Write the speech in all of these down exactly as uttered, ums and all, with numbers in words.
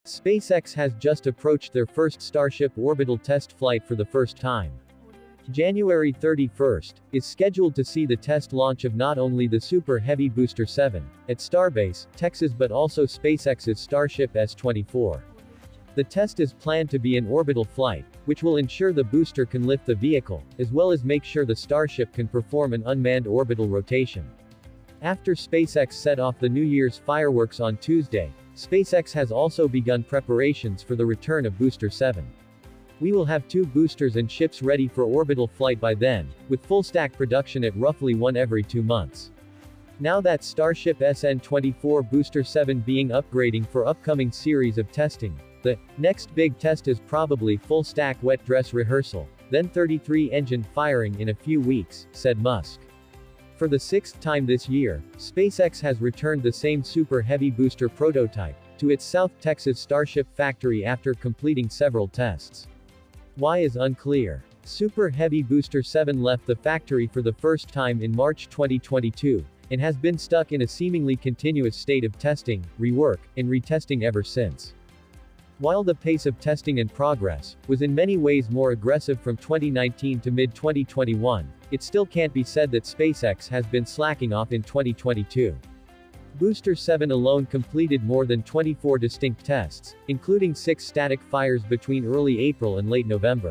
SpaceX has just approached their first Starship orbital test flight for the first time. January thirty-first is scheduled to see the test launch of not only the Super Heavy Booster seven at Starbase, Texas, but also SpaceX's Starship S twenty-four. The test is planned to be an orbital flight, which will ensure the booster can lift the vehicle, as well as make sure the Starship can perform an unmanned orbital rotation. After SpaceX set off the New Year's fireworks on Tuesday, SpaceX has also begun preparations for the return of Booster seven. We will have two boosters and ships ready for orbital flight by then, with full-stack production at roughly one every two months. Now that Starship S N twenty-four Booster seven being upgrading for upcoming series of testing, the next big test is probably full-stack wet dress rehearsal, then thirty-three engine firing in a few weeks, said Musk. For the sixth time this year, SpaceX has returned the same Super Heavy Booster prototype to its South Texas Starship factory after completing several tests. Why is unclear. Super Heavy Booster seven left the factory for the first time in March twenty twenty-two, and has been stuck in a seemingly continuous state of testing, rework, and retesting ever since. While the pace of testing and progress was in many ways more aggressive from twenty nineteen to mid twenty twenty-one, it still can't be said that SpaceX has been slacking off in twenty twenty-two. Booster seven alone completed more than twenty-four distinct tests, including six static fires between early April and late November.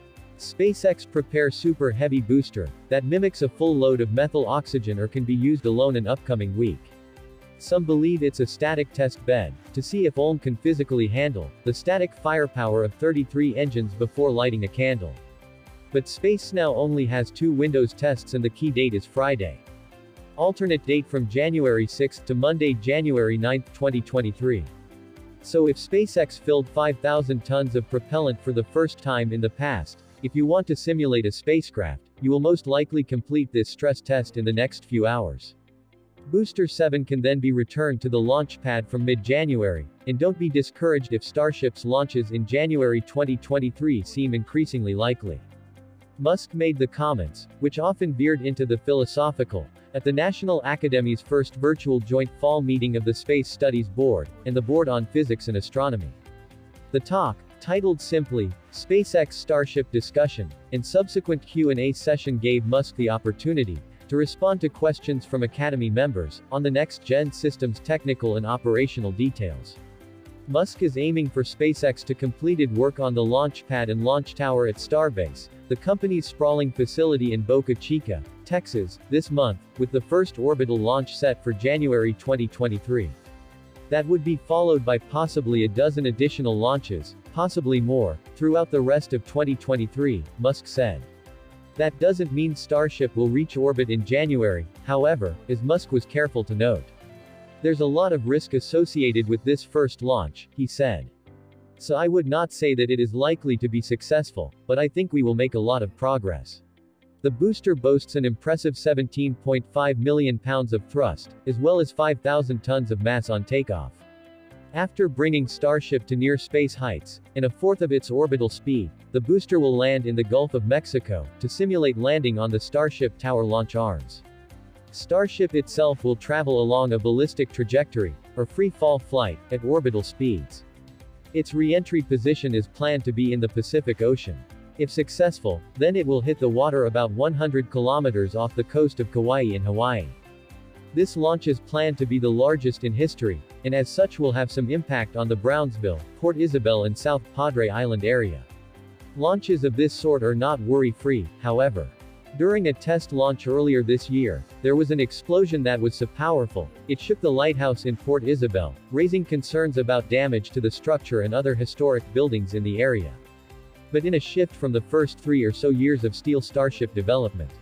SpaceX Prepare Super Heavy Booster, that mimics a full load of methyl oxygen or can be used alone an upcoming week. Some believe it's a static test bed, to see if O L M can physically handle the static firepower of thirty-three engines before lighting a candle. But Space now only has two Windows tests and the key date is Friday. Alternate date from January sixth to Monday, January ninth, twenty twenty-three. So if SpaceX filled five thousand tons of propellant for the first time in the past, if you want to simulate a spacecraft, you will most likely complete this stress test in the next few hours. Booster seven can then be returned to the launch pad from mid-January, and don't be discouraged if Starship's launches in January twenty twenty-three seem increasingly likely. Musk made the comments, which often veered into the philosophical, at the National Academy's first virtual joint fall meeting of the Space Studies Board, and the Board on Physics and Astronomy. The talk, titled simply, SpaceX Starship Discussion, and subsequent Q and A session gave Musk the opportunity to respond to questions from Academy members on the next-gen system's technical and operational details. Musk is aiming for SpaceX to completed work on the launch pad and launch tower at Starbase, the company's sprawling facility in Boca Chica, Texas, this month, with the first orbital launch set for January twenty twenty-three. That would be followed by possibly a dozen additional launches, possibly more, throughout the rest of twenty twenty-three, Musk said. That doesn't mean Starship will reach orbit in January, however, as Musk was careful to note. There's a lot of risk associated with this first launch, he said. So I would not say that it is likely to be successful, but I think we will make a lot of progress. The booster boasts an impressive seventeen point five million pounds of thrust, as well as five thousand tons of mass on takeoff. After bringing Starship to near space heights, and a fourth of its orbital speed, the booster will land in the Gulf of Mexico, to simulate landing on the Starship tower launch arms. Starship itself will travel along a ballistic trajectory, or free-fall flight, at orbital speeds. Its re-entry position is planned to be in the Pacific Ocean. If successful, then it will hit the water about one hundred kilometers off the coast of Kauai in Hawaii. This launch is planned to be the largest in history, and as such will have some impact on the Brownsville, Port Isabel and South Padre Island area. Launches of this sort are not worry-free, however. During a test launch earlier this year, there was an explosion that was so powerful, it shook the lighthouse in Port Isabel, raising concerns about damage to the structure and other historic buildings in the area. But in a shift from the first three or so years of steel Starship development,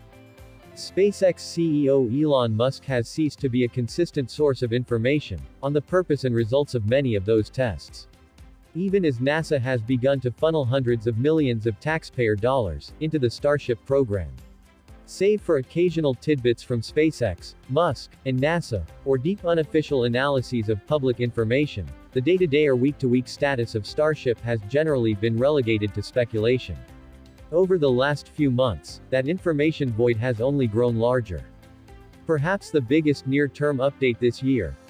SpaceX C E O Elon Musk has ceased to be a consistent source of information on the purpose and results of many of those tests. Even as NASA has begun to funnel hundreds of millions of taxpayer dollars into the Starship program. Save for occasional tidbits from SpaceX, Musk, and NASA, or deep unofficial analyses of public information, the day-to-day or week-to-week status of Starship has generally been relegated to speculation. Over the last few months, that information void has only grown larger. Perhaps the biggest near-term update this year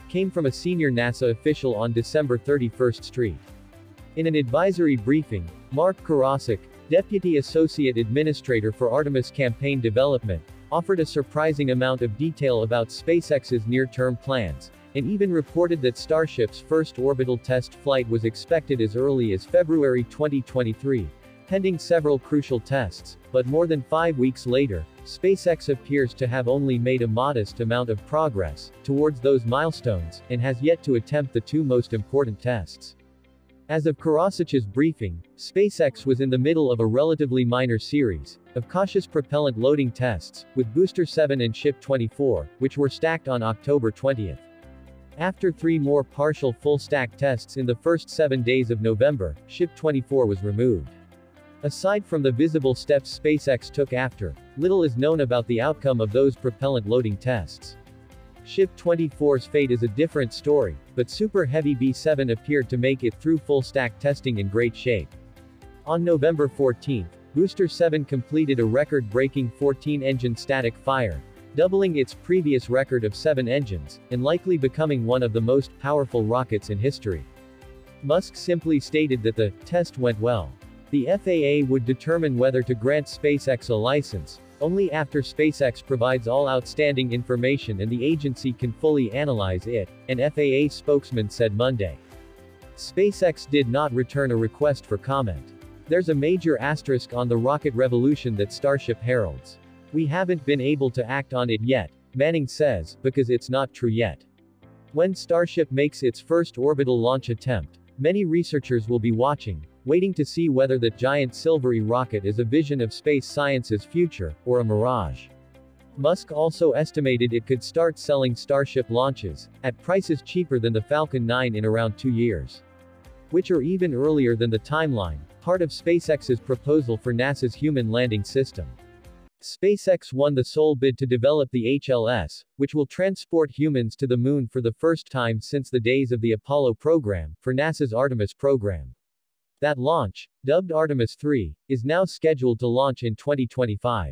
came from a senior NASA official on December thirty-first street. In an advisory briefing, Mark Karasik, Deputy Associate Administrator for Artemis Campaign Development, offered a surprising amount of detail about SpaceX's near-term plans, and even reported that Starship's first orbital test flight was expected as early as February twenty twenty-three, pending several crucial tests. But more than five weeks later, SpaceX appears to have only made a modest amount of progress towards those milestones, and has yet to attempt the two most important tests. As of Karasik's briefing, SpaceX was in the middle of a relatively minor series of cautious propellant loading tests with Booster seven and Ship twenty-four, which were stacked on October twentieth. After three more partial full-stack tests in the first seven days of November, Ship twenty-four was removed. Aside from the visible steps SpaceX took after, little is known about the outcome of those propellant loading tests. Ship twenty-four's fate is a different story, but Super Heavy B seven appeared to make it through full-stack testing in great shape. On November fourteenth, Booster seven completed a record-breaking fourteen-engine static fire, doubling its previous record of seven engines, and likely becoming one of the most powerful rockets in history. Musk simply stated that the test went well. The F A A would determine whether to grant SpaceX a license only after SpaceX provides all outstanding information and the agency can fully analyze it, an F A A spokesman said Monday. SpaceX did not return a request for comment. There's a major asterisk on the rocket revolution that Starship heralds. We haven't been able to act on it yet, Manning says, because it's not true yet. When Starship makes its first orbital launch attempt, many researchers will be watching, waiting to see whether that giant silvery rocket is a vision of space science's future, or a mirage. Musk also estimated it could start selling Starship launches, at prices cheaper than the Falcon nine in around two years. Which are even earlier than the timeline, part of SpaceX's proposal for NASA's human landing system. SpaceX won the sole bid to develop the H L S, which will transport humans to the moon for the first time since the days of the Apollo program, for NASA's Artemis program. That launch, dubbed Artemis three, is now scheduled to launch in twenty twenty-five.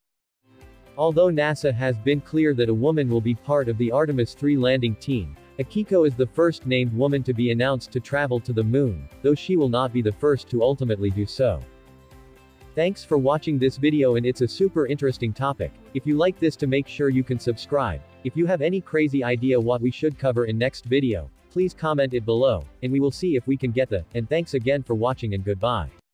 Although NASA has been clear that a woman will be part of the Artemis three landing team, Akiko is the first named woman to be announced to travel to the moon, though she will not be the first to ultimately do so. Thanks for watching this video, and it's a super interesting topic. If you like this, to make sure you can subscribe. If you have any crazy idea what we should cover in next video, please comment it below, and we will see if we can get the, and thanks again for watching and goodbye.